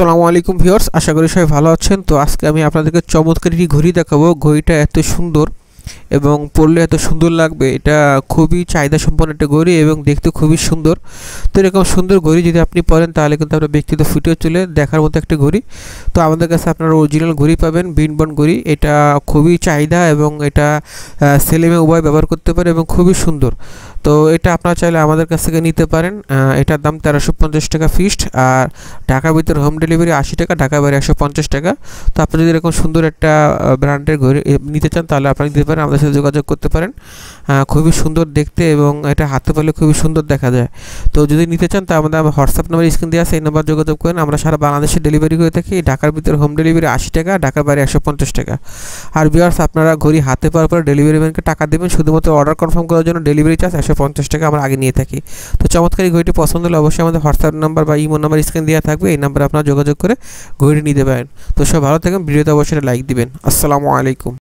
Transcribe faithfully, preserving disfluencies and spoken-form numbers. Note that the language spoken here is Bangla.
আসসালামু আলাইকুম ভিউয়ার্স, আশা করি সবাই ভালো আছেন। তো আজকে আমি আপনাদেরকে চমৎকার একটি ঘড়ি দেখাবো। ঘড়িটা এত সুন্দর এবং পরলে এত সুন্দর লাগবে, এটা খুবই চাহিদা সম্পন্ন একটা ঘড়ি এবং দেখতে খুবই সুন্দর। তো এরকম সুন্দর ঘড়ি যদি আপনি পরেন তাহলে কিন্তু আপনার ব্যক্তিগত ফুটেও চলে দেখার মতো একটা ঘড়ি। তো আমাদের কাছে আপনারা অরিজিনাল ঘড়ি পাবেন, বিনবন ঘড়ি। এটা খুবই চাহিদা এবং এটা ছেলে মেয়ে উভয় ব্যবহার করতে পারে এবং খুবই সুন্দর। তো এটা আপনারা চাইলে আমাদের কাছ থেকে নিতে পারেন। এটার দাম তেরোশো পঞ্চাশ টাকা ফিক্সড, আর ঢাকার ভিতরে হোম ডেলিভারি আশি টাকা, ঢাকা বাইরে একশো পঞ্চাশ টাকা। তো আপনি যদি এরকম সুন্দর একটা ব্র্যান্ডের ঘড়ি নিতে চান তাহলে আপনি নিতে পারেন, আমাদের সাথে যোগাযোগ করতে পারেন। খুবই সুন্দর দেখতে এবং এটা হাতে পেলে খুবই সুন্দর দেখা যায়। তো যদি নিতে চান তা আমাদের হোয়াটসঅ্যাপ নাম্বার স্ক্রিন দেওয়া আছে, এই নাম্বার যোগাযোগ করেন। আমরা সারা বাংলাদেশে ডেলিভারি করে থাকি। ঢাকার ভিতরে হোম ডেলিভারি আশি টাকা, ঢাকার বাইরে একশো পঞ্চাশ টাকা। আর ভিউয়ার্স, আপনারা ঘড়ি হাতে পাওয়ার পর ডেলিভারি ম্যানকে টাকা দেবেন, শুধুমাত্র অর্ডার কনফার্ম করার জন্য ডেলিভারি চার্জ একশো পঞ্চাশ টাকা আমরা আগে নিয়ে থাকি। তো চমৎকার এই ঘড়িটি পছন্দ হলে অবশ্যই আমাদের হোয়াটসঅ্যাপ নাম্বার বা ইমো নাম্বার স্ক্রিন দেওয়া থাকবে, এই নাম্বারে আপনারা যোগাযোগ করে ঘড়ি নিতে পারেন। তো সব ভালো থাকেন, ভিডিওতে অবশ্যই লাইক দিবেন। আসসালামু আলাইকুম।